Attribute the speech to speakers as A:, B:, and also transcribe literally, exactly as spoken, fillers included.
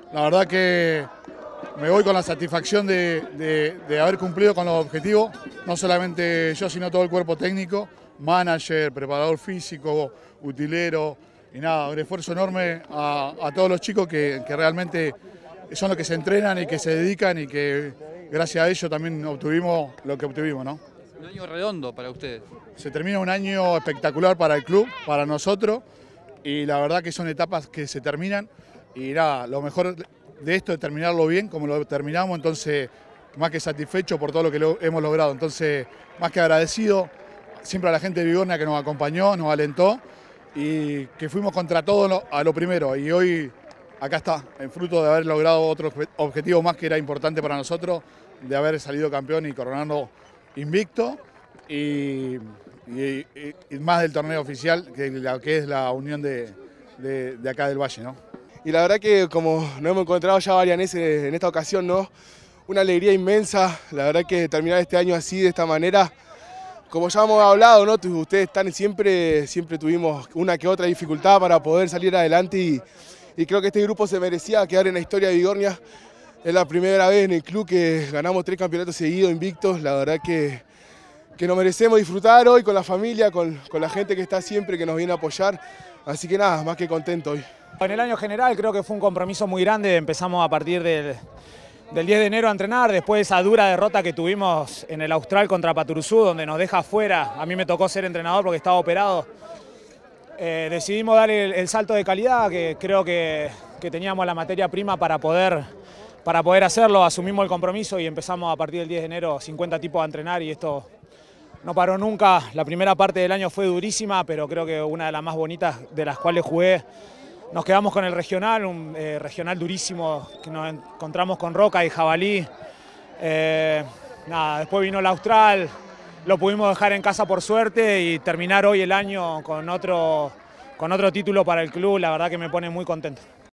A: La verdad que me voy con la satisfacción de, de, de haber cumplido con los objetivos, no solamente yo, sino todo el cuerpo técnico, manager, preparador físico, utilero, y nada, un esfuerzo enorme a, a todos los chicos que, que realmente son los que se entrenan y que se dedican y que gracias a ello también obtuvimos lo que obtuvimos, ¿no?
B: Un año redondo para ustedes.
A: Se termina un año espectacular para el club, para nosotros, y la verdad que son etapas que se terminan, y nada, lo mejor de esto es terminarlo bien, como lo terminamos, entonces más que satisfecho por todo lo que lo hemos logrado, entonces más que agradecido siempre a la gente de Bigornia que nos acompañó, nos alentó, y que fuimos contra todo a lo primero, y hoy acá está, en fruto de haber logrado otro objetivo más que era importante para nosotros, de haber salido campeón y coronando invicto, y, y, y más del torneo oficial, que, la, que es la unión de, de, de acá del Valle, ¿no?
C: Y la verdad que como nos hemos encontrado ya varias veces en esta ocasión, ¿no? Una alegría inmensa, la verdad que terminar este año así, de esta manera, como ya hemos hablado, ¿no? Ustedes están siempre, siempre tuvimos una que otra dificultad para poder salir adelante y, y creo que este grupo se merecía quedar en la historia de Bigornia. Es la primera vez en el club que ganamos tres campeonatos seguidos, invictos, la verdad que, que nos merecemos disfrutar hoy con la familia, con, con la gente que está siempre, que nos viene a apoyar, así que nada, más que contento hoy.
D: En el año general creo que fue un compromiso muy grande, empezamos a partir del, del diez de enero a entrenar, después de esa dura derrota que tuvimos en el Austral contra Paturuzú, donde nos deja afuera, a mí me tocó ser entrenador porque estaba operado, eh, decidimos dar el, el salto de calidad, que creo que, que teníamos la materia prima para poder, para poder hacerlo, asumimos el compromiso y empezamos a partir del diez de enero cincuenta tipos a entrenar y esto no paró nunca. La primera parte del año fue durísima, pero creo que una de las más bonitas de las cuales jugué. Nos quedamos con el regional, un eh, regional durísimo, que nos encontramos con Roca y Jabalí. Eh, nada, después vino el Austral, lo pudimos dejar en casa por suerte y terminar hoy el año con otro, con otro título para el club, la verdad que me pone muy contento.